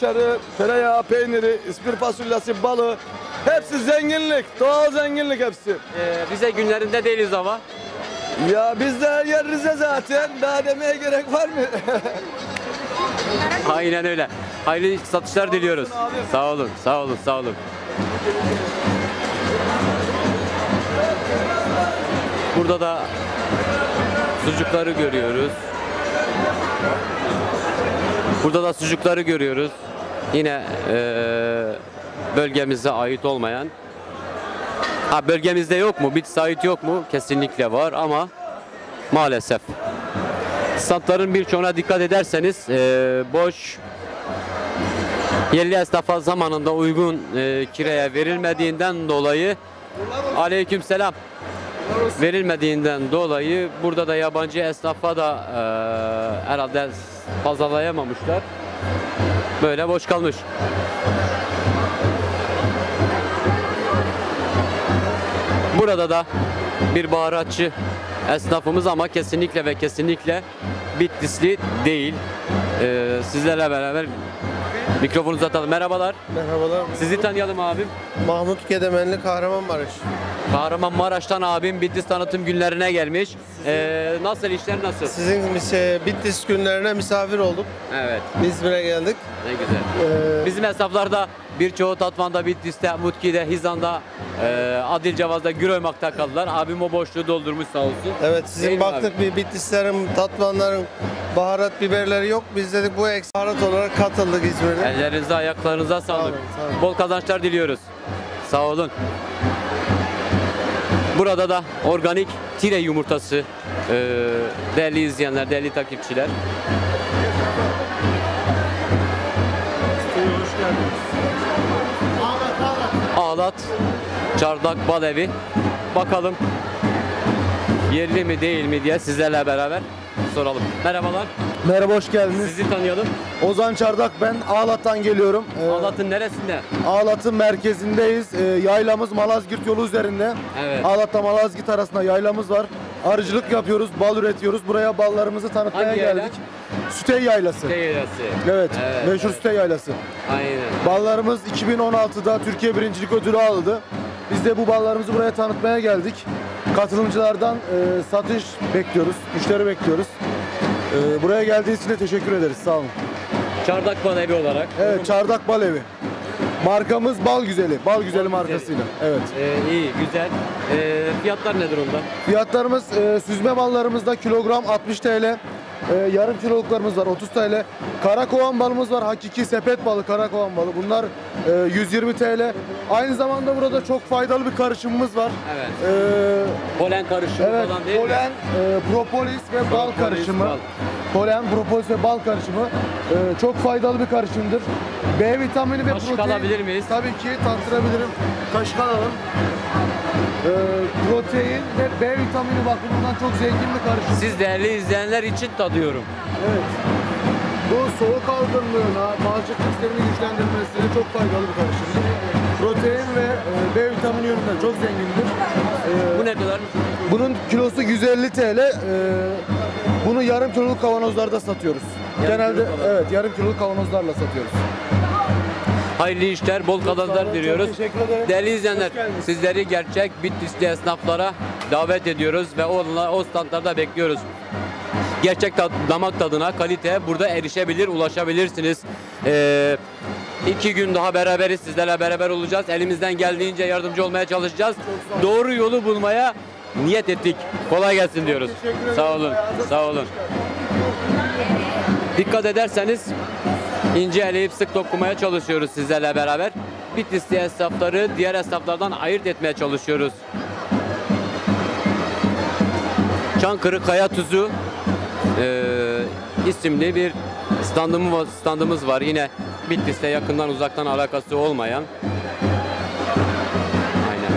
kaşarı, tereyağı, peyniri, ispir fasulyesi, balı. Hepsi zenginlik, doğal zenginlik hepsi. Rize günlerinde değiliz ama. Ya biz de her yer Rize zaten. Daha demeye gerek var mı? Aynen öyle. Hayırlı satışlar diliyoruz. Sağ olun, sağ olun, sağ olun. Burada da sucukları görüyoruz. Burada da sucukları görüyoruz. Yine bölgemize ait olmayan. Ha, bölgemizde yok mu? Bitlis'e ait yok mu? Kesinlikle var ama maalesef. Standların birçoğuna dikkat ederseniz boş, yerli esnafa zamanında uygun kiraya verilmediğinden dolayı, aleykümselam, verilmediğinden dolayı burada da yabancı esnafa da herhalde pazarlayamamışlar. Böyle boş kalmış. Burada da bir baharatçı esnafımız ama kesinlikle ve kesinlikle Bitlisli değil. Sizlerle beraber mikrofonu uzatalım. Merhabalar. Merhabalar. Sizi tanıyalım abim. Mahmut Gedemenli, Kahramanmaraş. Kahramanmaraş'tan abim Bitlis tanıtım günlerine gelmiş. Nasıl, işler nasıl? Sizin Bitlis günlerine misafir olduk. Evet. İzmir'e geldik. Ne güzel. Bizim esnaflarda birçoğu Tatvan'da, Bitlis'te, Mutki'de, Hizan'da, Adilcavaz'da, Güroymak'ta kaldılar. Abim o boşluğu doldurmuş sağ olsun. Evet, Değil sizin mi baktık bir Bitlislerin, Tatvanların baharat biberleri yok. Biz dedik bu eksik baharat olarak katıldık İzmir'de. Ellerinize, ayaklarınıza sağlık. Sağ olun, sağ olun. Bol kazançlar diliyoruz. Sağ olun. Burada da organik tire yumurtası, değerli izleyenler, değerli takipçiler. Ağlat Çardak Bal Evi. Bakalım yerli mi değil mi diye sizlerle beraber soralım. Merhabalar. Merhaba, hoş geldiniz. Sizi tanıyalım. Ozan Çardak ben. Ağlat'tan geliyorum. Ağlat'ın neresinde? Ağlat'ın merkezindeyiz. Yaylamız Malazgirt yolu üzerinde. Evet. Ağlat'ta Malazgirt arasında yaylamız var. Arıcılık yapıyoruz, bal üretiyoruz. Buraya ballarımızı tanıtmaya Hangi yayla? geldik. Sütey Yaylası. Teyyaresi. Evet, Evet, meşhur evet. Sütey Yaylası. Aynen. Ballarımız 2016'da Türkiye birincilik ödülü aldı. Biz de bu ballarımızı buraya tanıtmaya geldik. Katılımcılardan satış bekliyoruz, müşteri bekliyoruz. Buraya geldiğiniz için de teşekkür ederiz, sağ olun. Çardak Bal Evi olarak. Evet, Çardak Bal Evi. Markamız Bal Güzeli, Bal Güzeli markasıyla. Evet. İyi, güzel. Fiyatlar nedir onda? Fiyatlarımız süzme ballarımızda kilogram 60 TL. Yarım kiloluklarımız var 30 TL. Karakovan balımız var. Hakiki sepet balı, karakovan balı. Bunlar 120 TL. Aynı zamanda burada çok faydalı bir karışımımız var. Evet. E, Polen karışımı evet, falan değil mi? polen, propolis ve bal Propolis, karışımı. bal. Polen, propolis ve bal karışımı. Çok faydalı bir karışımdır. B vitamini ve Kaşık protein. alabilir miyiz? Tabii ki tattırabilirim. Kaşık alalım. Protein ve B vitamini bakımından çok zengin bir karışım. Siz değerli izleyenler için tadıyorum. Evet. Bu soğuk algınlığına, bağışıklık sistemini güçlendirmesine çok faydalı bir karışım. Protein ve B vitamini yönünden çok zengindir. Bu ne kadar? Bunun kilosu 150 TL. Bunu yarım kiloluk kavanozlarda satıyoruz. Yarım Genelde kiloluk kavanozlar. evet, yarım kiloluk kavanozlarla satıyoruz. Hayırlı işler, bol kazançlar Çok diliyoruz. teşekkür ederim. Değerli izleyenler, Hoş geldiniz. sizleri gerçek Bitlisli esnaflara davet ediyoruz ve o standlarda bekliyoruz. Gerçek damak tadına, kaliteye burada erişebilir, ulaşabilirsiniz. 2 gün daha beraberiz, sizlerle beraber olacağız. Elimizden geldiğince yardımcı olmaya çalışacağız. Doğru yolu bulmaya niyet ettik. Kolay gelsin diyoruz. Teşekkür ederim. Sağ olun, Ayağınıza sağ olun. Dikkat ederseniz ince eleyip sık dokunmaya çalışıyoruz sizlerle beraber. Bitlisli esnafları diğer esnaflardan ayırt etmeye çalışıyoruz. Çankırı Kaya Tuzu isimli bir standımız var. Yine Bitlis'te yakından uzaktan alakası olmayan. Aynen.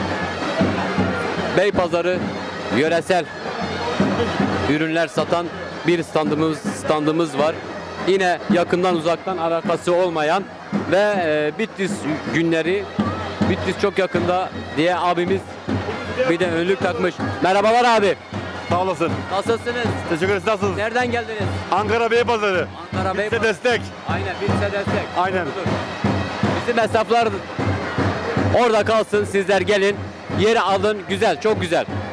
Beypazarı yöresel ürünler satan bir standımız var. Yine yakından uzaktan alakası olmayan ve Bitlis günleri, Bitlis çok yakında diye abimiz bir de önlük takmış. Merhabalar abi. Sağ olasın. Nasılsınız? Teşekkür ederiz. Nasılsınız? Nereden geldiniz? Ankara Beypazarı. Ankara Bize Beypazarı. destek. Aynen, birse destek. Aynen. Doğrudur. Bizim hesaplar orada kalsın, sizler gelin. Yeri alın, güzel, çok güzel.